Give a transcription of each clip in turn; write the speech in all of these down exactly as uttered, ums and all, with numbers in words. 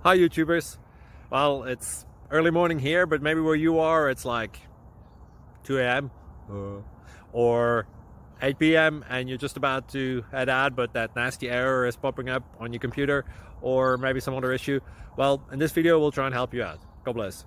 Hi YouTubers. Well, it's early morning here, but maybe where you are it's like two A M uh, or eight P M and you're just about to head out, but that nasty error is popping up on your computer, or maybe some other issue. Well, in this video we'll try and help you out. God bless.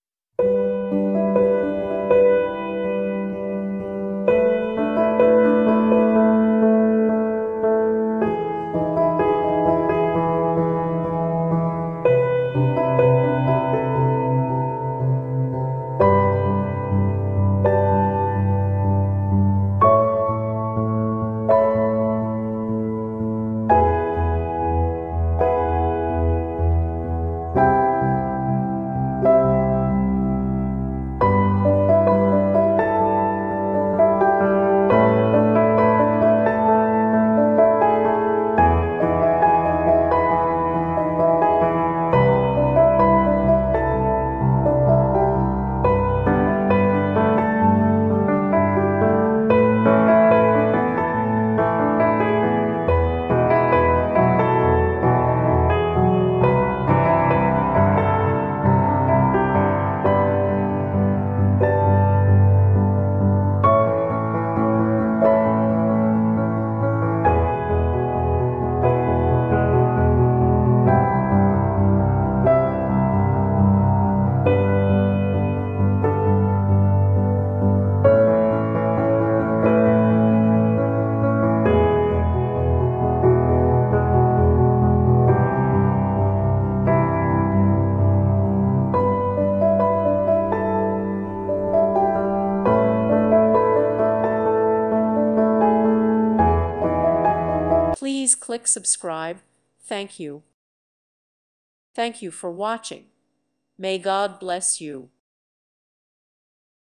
Please click subscribe. Thank you. Thank you for watching. May God bless you.